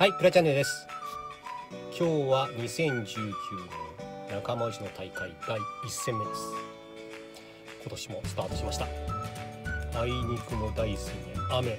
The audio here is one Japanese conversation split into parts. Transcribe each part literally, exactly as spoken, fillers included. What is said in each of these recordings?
はい、プラチャンネルです。今日はにせんじゅうきゅうねん仲間内の大会だいいっ戦目です。今年もスタートしました。あいにくの大水面、雨。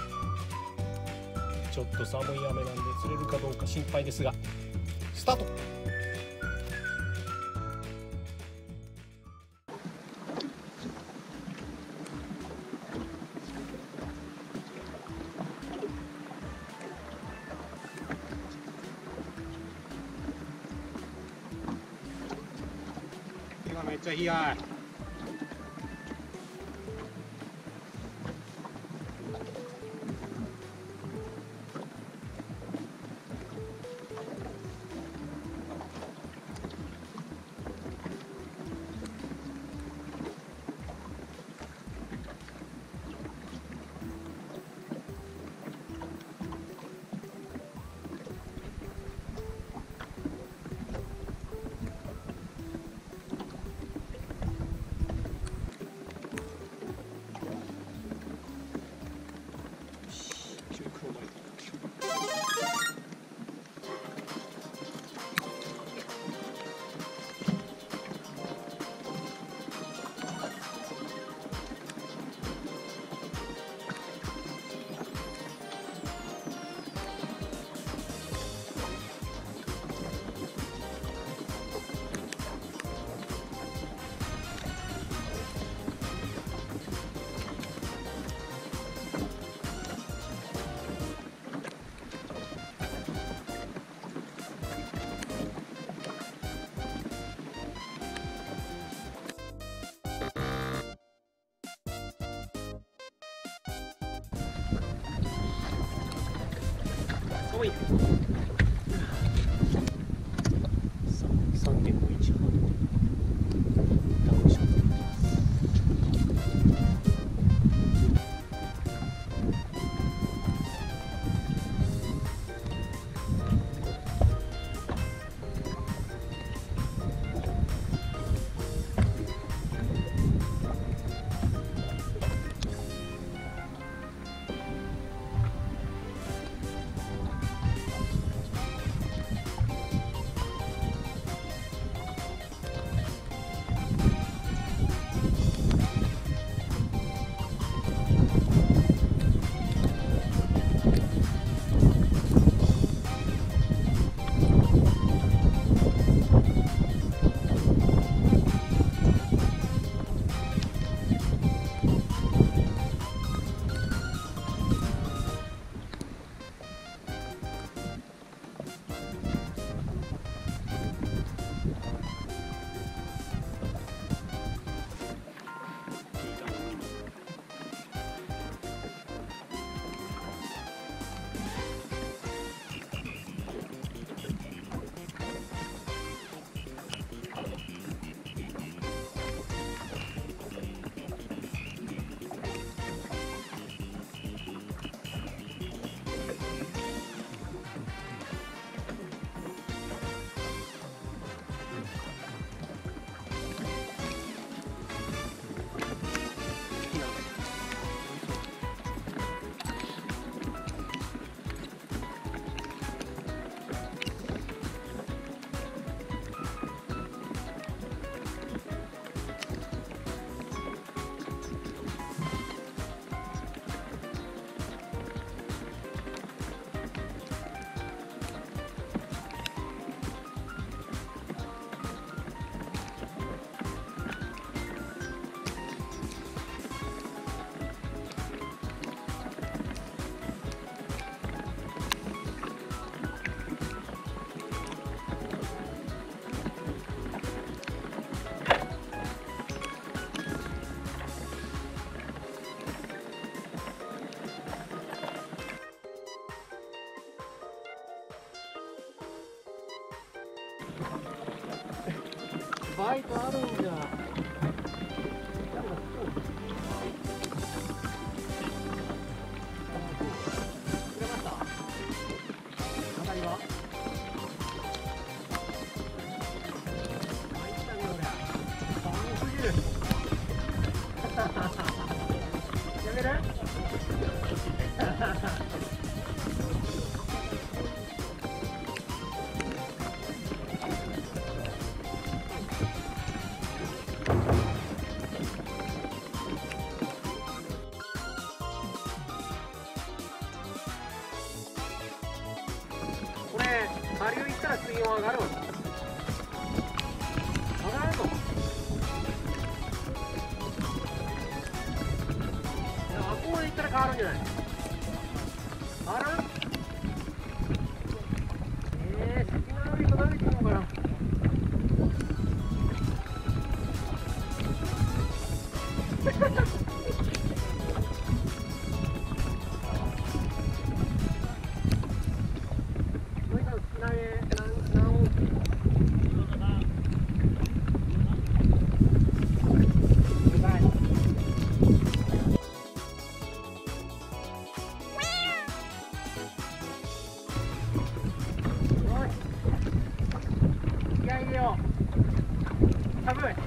ちょっと寒い雨なんで釣れるかどうか心配ですが、スタート。めっちゃ冷やい。おい。さんてんごいちハードダウンします。バイトあるんじゃ。やめるね、下流行ったら水温上がる。上がるの。いや、あそこまで行ったら変わるんじゃない。変わる。えー、先のよりと投げてみようかな。寒い。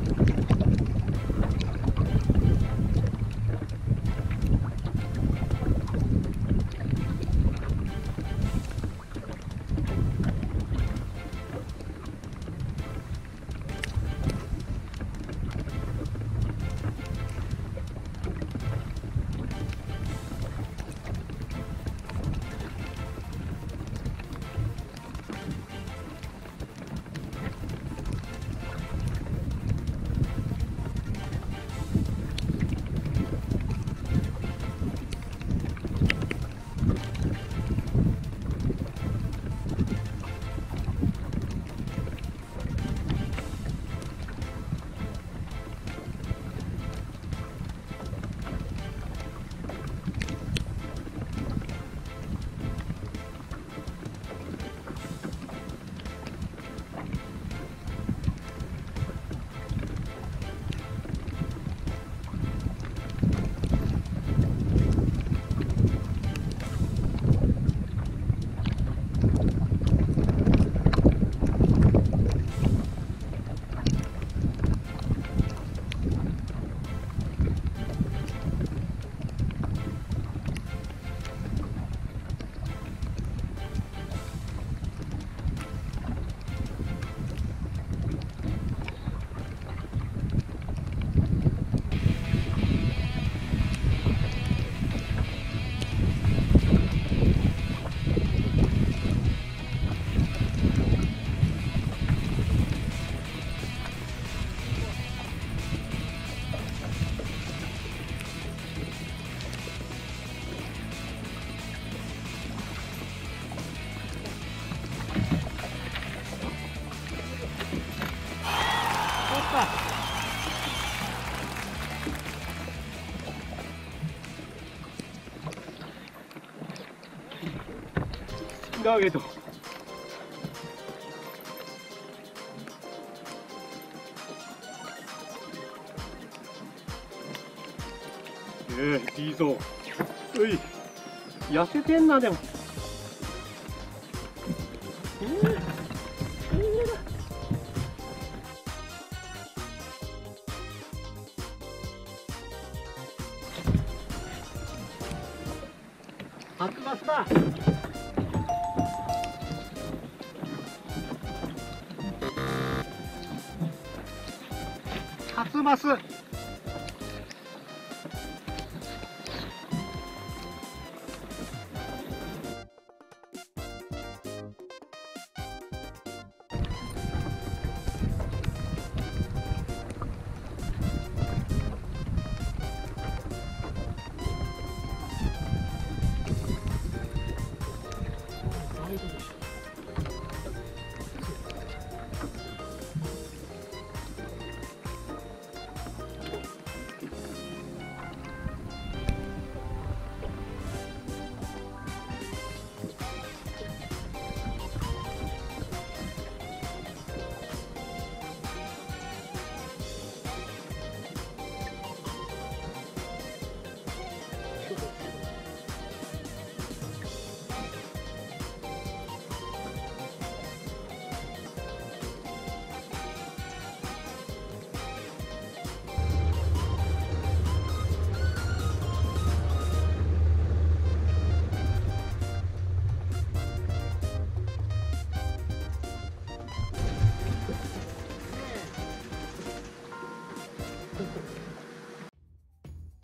ターゲット。ええ、いいぞ。うい、痩せてんな、でも。えー、初マスだ。初マス。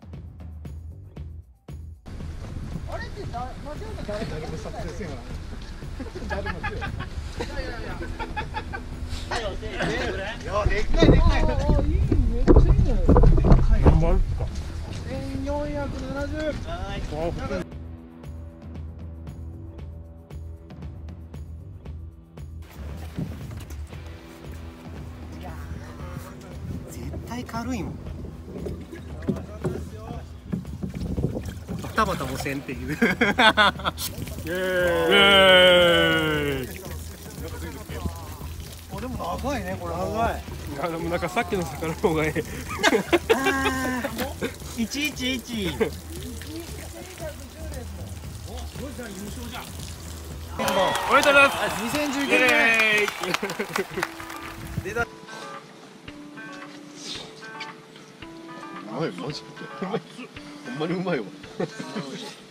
あれってだ間違えた誰か撮影せんわ。 やでっかいでっかい。 ああいいめっちゃいいね。 何倍ですか。 千四百七十。 絶対軽いもん。バタバタもせんっていう。 イエーイ。 あでも長いねこれ。長い。 あでもなんかさっきの魚の方がええ。 一一一。 おめでとうございます。 二千十九イエ年。 ーイ。 うまいマジで。ほんまにうまいわ。